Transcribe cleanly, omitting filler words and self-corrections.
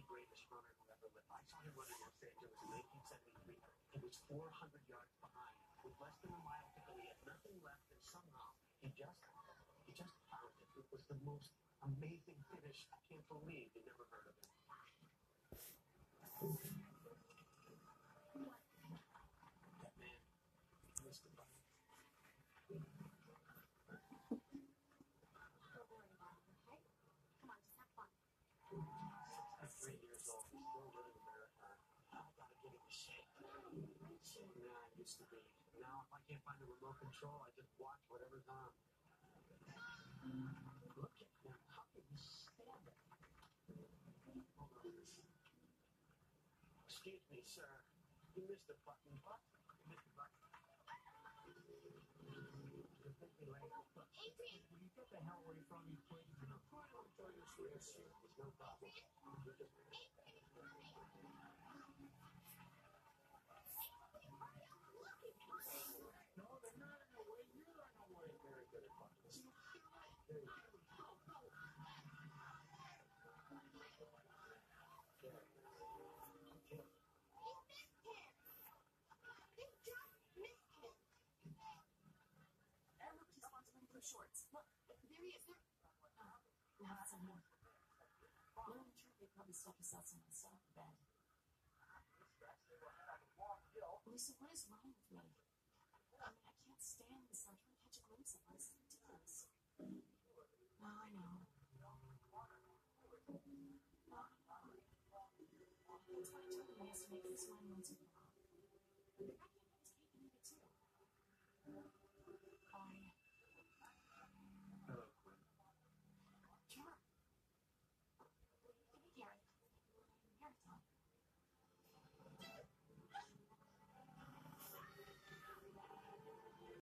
greatest runner who ever lived. I saw him run in Los Angeles in 1973. He was 400 yards behind with less than a mile to go. He had nothing left, and somehow he just found it. It was the most amazing finish. I can't believe you never heard of it. That man missed the button. Don't worry about it, okay? Come on, just have fun. 63 years old, he's still running a marathon. I gotta get him to shape. Nah, I used to be. Now, if I can't find the remote control, I just watch whatever's on. Look at him. How can he stand it? Hold on. Excuse me, sir. You missed the button. What? You missed the button. You're completely late. Look, will you get the hell away from me, please? And I'm trying to enjoy this race here. There's no problem. You just... No, they're not in the way. You're in the way. Very good at buttons. There you go. Shorts. Look, there he is. There. No, it's on him. No, I'm sure they probably stuck us out on the side of the bed. Lisa, what is wrong with me? I mean, I can't stand this. I'm trying to catch a glimpse of this. It's ridiculous. No, I know. No, I know. That's why I told him he has to make this one once and